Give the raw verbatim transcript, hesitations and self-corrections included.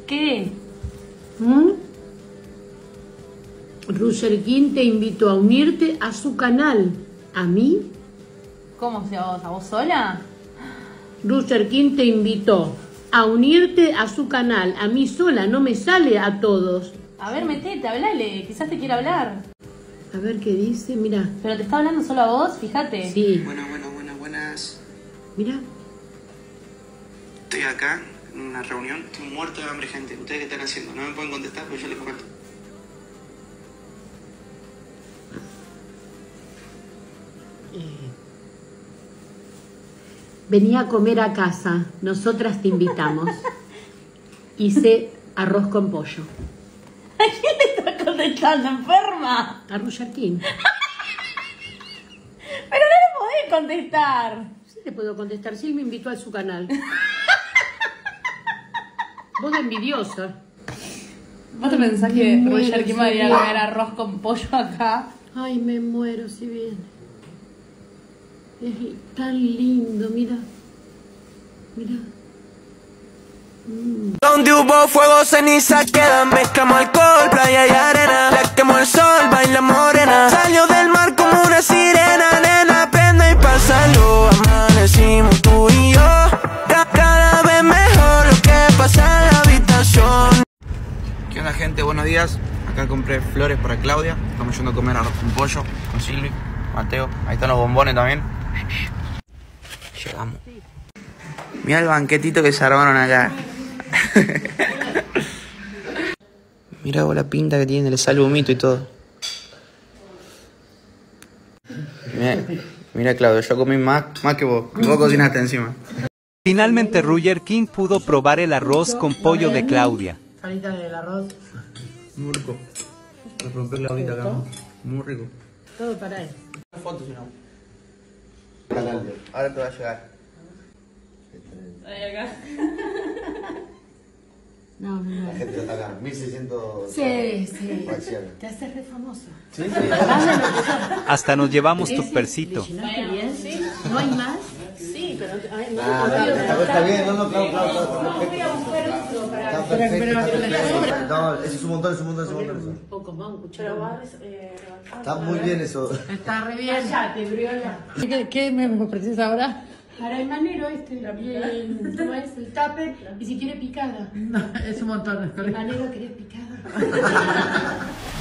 ¿Qué? ¿Mm? Roger King te invitó a unirte a su canal. ¿A mí? ¿Cómo se a vos? ¿A vos sola? Roger King te invitó a unirte a su canal. A mí sola, no me sale a todos. A ver, metete, hablale. Quizás te quiera hablar. A ver qué dice, mira. Pero te está hablando solo a vos, fíjate. Sí. Bueno, bueno, buenas, buenas. Mira. Estoy acá en una reunión. Estoy muerto de hambre, gente. ¿Ustedes qué están haciendo? No me pueden contestar, pero yo les comento. Eh, Vení a comer a casa. Nosotras te invitamos. Hice arroz con pollo. ¿A quién le estás contestando, enferma? A Roger King. Pero no le podés contestar. Sí le puedo contestar. Sí, él me invitó a su canal. Vos de envidiosa. ¿Vos te pensás que Me Roger muero, King va a ir a sí. comer arroz con pollo acá? Ay, me muero si viene. Es tan lindo, mira. Mira. Mm. Donde hubo fuego, ceniza queda. Mezclamos alcohol, playa y arena. La quemó el sol, baila morena. Salió del mar como una sirena. Nena, prende y pásalo. Amanecimos tú y yo. Ca- Cada vez mejor lo que pasa en la habitación. ¿Qué onda, gente? Buenos días. Acá compré flores para Claudia. Estamos yendo a comer arroz con pollo con Silvi, Mateo. Ahí están los bombones también. Llegamos. Mira el banquetito que se armaron acá. Mira vos la pinta que tiene, le sale humito y todo. Mira, mira Claudio, yo comí más, más que vos. Vos cocinaste encima. Finalmente Roger King pudo probar el arroz con pollo de Claudia. Salita del arroz. Muy rico. Voy a romper la ahorita acá. Muy rico. Todo para él. Una foto, si no. Ahora te va a llegar. Ahí acá. No, no, no. La gente ya está acá, mil seiscientos Sí, sí. reacciones. Te haces re famoso. Sí, sí. Hasta nos llevamos tu Ese, persito. ¿le llenaste bien? Sí. ¿No hay más? Sí, pero... Ay, no, Ah, no, está, no, está, está bien, no, no, claro, claro, claro, voy a buscar otro para... está Pero, perfecto, pero, está perfecto. pero, No, ese es un montón, es un montón, es un montón. un poco más, un cuchillo más. Está muy bien eso. Está re bien. Cállate, briola. ¿Qué, qué me ofreces ahora? Para el manero este, el, ¿cómo es? El tupper, y si quiere picada. No, es un montón. ¿El manero querés picada?